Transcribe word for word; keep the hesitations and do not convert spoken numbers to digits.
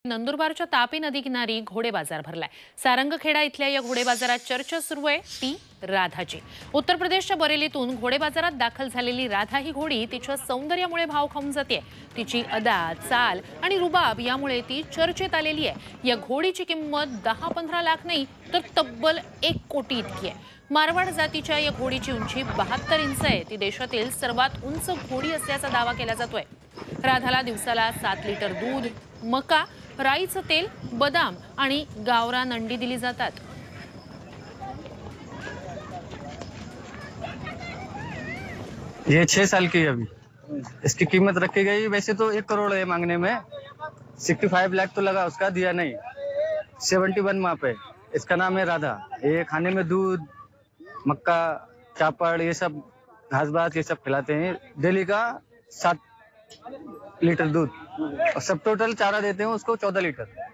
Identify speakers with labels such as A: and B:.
A: नंदुरबारच्या तापी नदी किनारी घोडे बाजार भरलाय। सारंगखेडा इथल्या या घोडे बाजारात चर्चा सुरू आहे ती राधाची। उत्तर प्रदेशच्या बरेलीतून घोडे बाजारात दाखल झालेली राधा ही घोडी तिच्या सौंदर्यामुळे भाव खाऊन जाते। तिची अदा, चाल आणि रुबाब यामुळे ती चर्चेत आलेली आहे। या घोडीची किंमत दहा पंधरा लाख नाही तर तब्बल एक कोटी इतकी आहे। मारवाड जातीच्या या घोडीची उंची बहात्तर इंच आहे। ती देशातील सर्वात उंच घोडी असल्याचा दावा केला जातोय। राधाला दिवसाला सात लिटर दूध, मका, राईचं तेल, बदाम आणि गावरान अंडी दिली जातात।
B: ये छह साल की है अभी। इसकी कीमत रखी गई वैसे तो एक करोड़ है मांगने में, सिक्सटी फाइव लाख तो लगा, उसका दिया नहीं। सेवेंटी वन माप है। इसका नाम है राधा। ये खाने में दूध, मक्का, चापड़, ये सब घास बास ये सब खिलाते हैं। डेली का सात लीटर दूध और सब टोटल चारा देते हैं उसको चौदह लीटर।